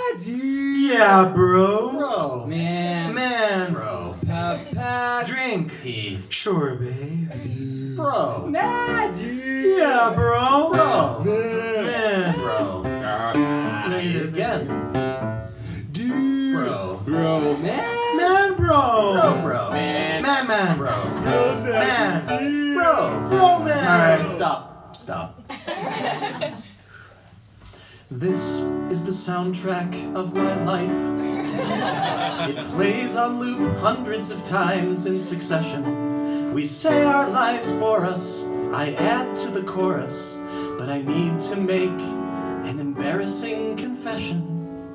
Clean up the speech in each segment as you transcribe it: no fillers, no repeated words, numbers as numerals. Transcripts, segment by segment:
Yeah, bro. Bro. Man. Bro. Puff. Drink. Pee. Sure, babe. Bro. Yeah, bro. Bro. Man. Bro. Play it again. Bro. Man, bro. Bro. Man. Bro. Man. Bro. Man. Alright, stop. This is the soundtrack of my life. It plays on loop hundreds of times in succession. We say our lives bore us, I add to the chorus, but I need to make an embarrassing confession.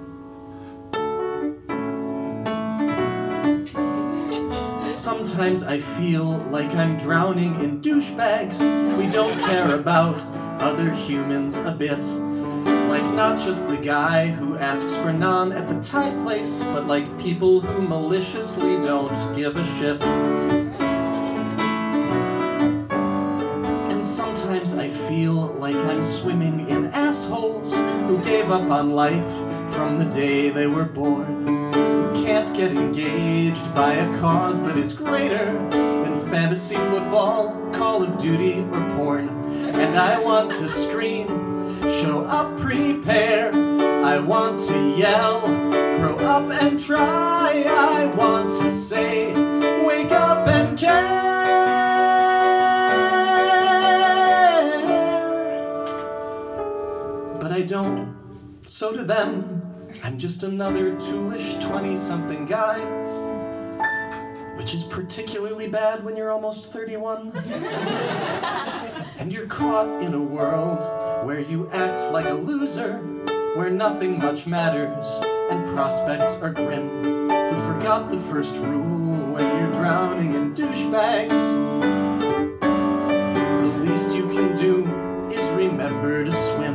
Sometimes I feel like I'm drowning in douchebags. We don't care about other humans a bit. Like not just the guy who asks for naan at the Thai place, but like people who maliciously don't give a shit. And sometimes I feel like I'm swimming in assholes who gave up on life from the day they were born. Can't get engaged by a cause that is greater than fantasy football, Call of Duty, or porn. And I want to scream, show up, prepare. I want to yell, grow up and try. I want to say, wake up and care. But I don't, so to them, I'm just another toolish 20-something guy, which is particularly bad when you're almost 31. And you're caught in a world where you act like a loser, where nothing much matters and prospects are grim. Who forgot the first rule when you're drowning in douchebags? The least you can do is remember to swim.